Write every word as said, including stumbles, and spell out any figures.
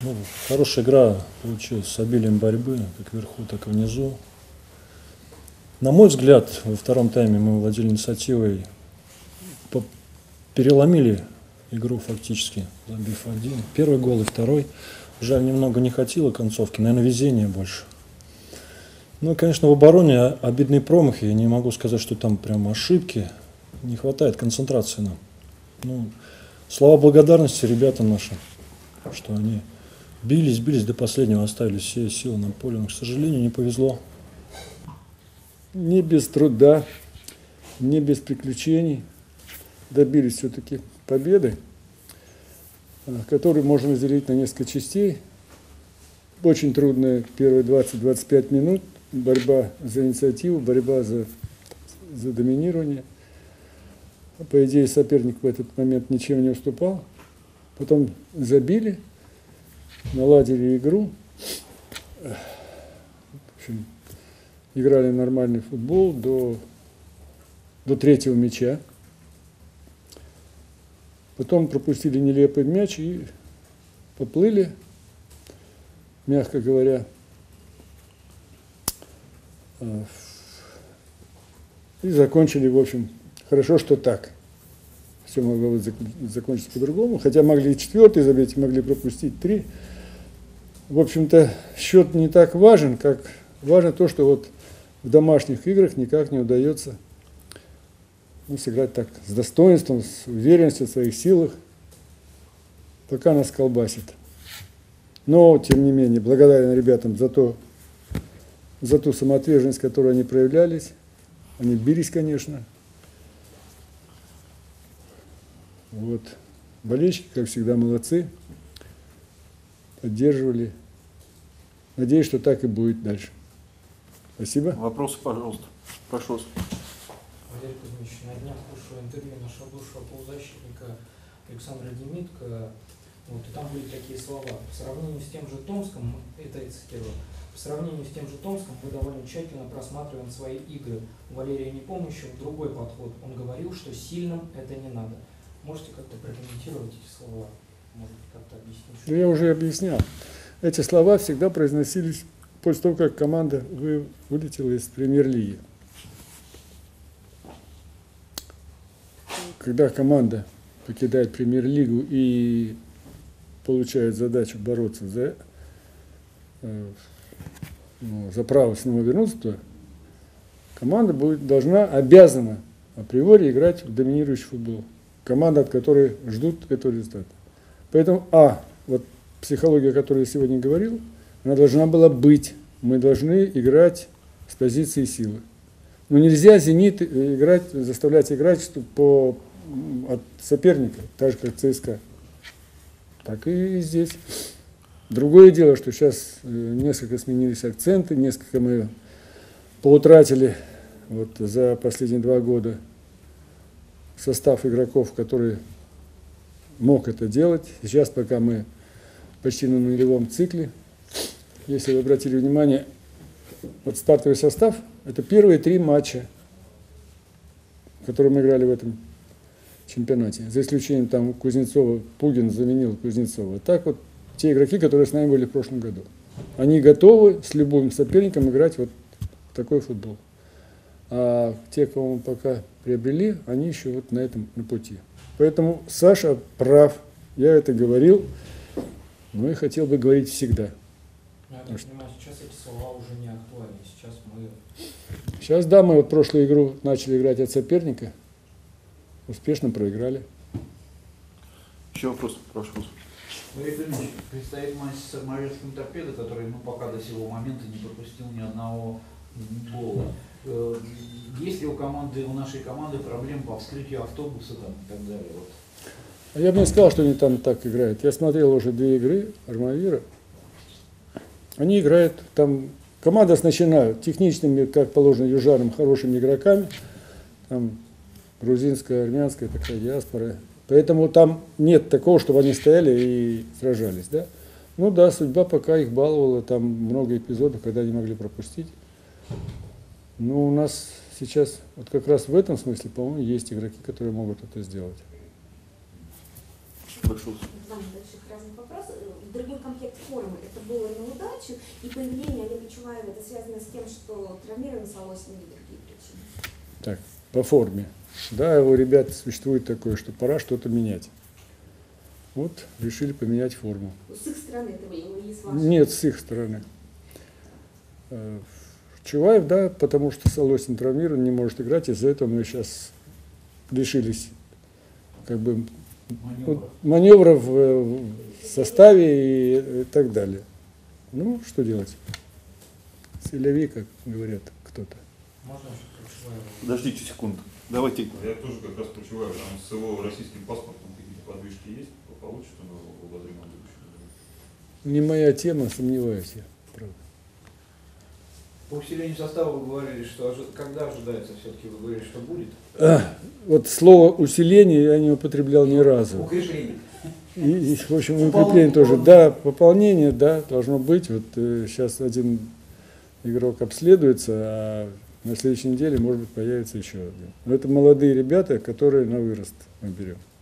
Ну, хорошая игра получилась с обилием борьбы, как вверху, так и внизу. На мой взгляд, во втором тайме мы владели инициативой, переломили игру фактически, забив один. Первый гол и второй. Жаль, немного не хватило концовки, наверное, везение больше. Ну и, конечно, в обороне обидные промахи. Я не могу сказать, что там прям ошибки. Не хватает концентрации нам. Ну, слова благодарности ребятам нашим, что они бились, бились до последнего, оставили все силы на поле. Но, к сожалению, не повезло. Не без труда, не без приключений добились все-таки победы, которую можно разделить на несколько частей. Очень трудная первые двадцать-двадцать пять минут. Борьба за инициативу, борьба за, за доминирование. По идее, соперник в этот момент ничем не уступал. Потом забили, наладили игру. В общем, играли нормальный футбол до, до третьего мяча. Потом пропустили нелепый мяч и поплыли, мягко говоря. И закончили, в общем, хорошо, что так. Все могло бы закончиться по-другому. Хотя могли и четвертый забить, могли пропустить три. В общем-то, счет не так важен, как важно то, что вот в домашних играх никак не удается ну, сыграть так с достоинством, с уверенностью в своих силах, пока нас колбасит. Но, тем не менее, благодарен ребятам за то, за ту самоотверженность, которую они проявлялись. Они бились, конечно. Вот. Болельщики, как всегда, молодцы. Поддерживали. Надеюсь, что так и будет дальше. Спасибо. Вопросы, пожалуйста. Прошу вас. Валерий Кузьмич, на днях вышло интервью нашего бывшего полузащитника Александра Демитко. Вот, и там были такие слова. По сравнению с тем же Томском, это я цитирую, по сравнению с тем же Томском мы довольно тщательно просматриваем свои игры. У Валерия Непомнящего другой подход. Он говорил, что сильным это не надо. Можете как-то прокомментировать эти слова? Может, как-то объяснить? Да я уже объяснял. Эти слова всегда произносились после того, как команда вы, вылетела из премьер-лиги. Когда команда покидает премьер-лигу и получает задачу бороться за, ну, за право снова вернуться туда, команда будет, должна, обязана априори играть в доминирующий футбол. Команда, от которой ждут этого результата. Поэтому, а, вот психология, о которой я сегодня говорил, она должна была быть. Мы должны играть с позиции силы. Но нельзя «Зенит» играть, заставлять играть по, от соперника, так же, как ЦСКА. Так и здесь. Другое дело, что сейчас несколько сменились акценты, несколько мы поутратили вот, за последние два года состав игроков, который мог это делать. Сейчас, пока мы почти на нулевом цикле, если вы обратили внимание, вот стартовый состав – это первые три матча, которые мы играли в этом чемпионате. За исключением там Кузнецова, Пугин заменил Кузнецова. Так вот, те игроки, которые с нами были в прошлом году, они готовы с любым соперником играть вот в такой футбол. А те, кого мы пока приобрели, они еще вот на этом на пути. Поэтому Саша прав, я это говорил, но и хотел бы говорить всегда. Я так понимаю, сейчас эти слова уже не актуальны. Сейчас мы... Сейчас, да, мы вот прошлую игру начали играть от соперника, успешно проиграли. Еще вопрос, прошу вас. Валерий Кузьмич, предстоит матч с Армавирским торпедо, который ну, пока до сего момента не пропустил ни одного гола. Есть ли у команды, у нашей команды проблемы по вскрытию автобуса там, и так далее? Вот. А я бы не сказал, что они там так играют. Я смотрел уже две игры Армавира. Они играют там, команда оснащена техничными, как положено, южанам, хорошими игроками. Там грузинская, армянская такая диаспора. Поэтому там нет такого, чтобы они стояли и сражались. Да? Ну да, судьба пока их баловала. Там много эпизодов, когда они могли пропустить. Но у нас сейчас, вот как раз в этом смысле, по-моему, есть игроки, которые могут это сделать. Прошу. Два небольших разных вопроса. В другом комплекте формы, это было на удачу, и появление Олега Чуваева, это связано с тем, что травмирован Солосин или другие причины? Так, по форме. Да, у ребят существует такое, что пора что-то менять. Вот, решили поменять форму. С их стороны этого или с вашей? Нет, с их стороны. Э, Чуваев, да, потому что Солосин травмирован, не может играть, из-за этого мы сейчас лишились как бы Маневров. маневров в составе и, и так далее. Ну, что делать? Селяви, как говорят кто-то. Можно еще про Чуваева? Подождите секунду. Давайте. Я тоже как раз почуваю, там с его российским паспортом какие-то подвижки есть, получится в обозримом будущем. Не моя тема, сомневаюсь я, правда. По усилению состава вы говорили, что ожи- когда ожидается все-таки, вы говорили, что будет? А, вот слово усиление я не употреблял ни разу. Укрепление. И, и, в общем, укрепление тоже. Да, пополнение, да, должно быть. Вот э, сейчас один игрок обследуется, а на следующей неделе, может быть, появится еще один. Но это молодые ребята, которые на вырост мы берем.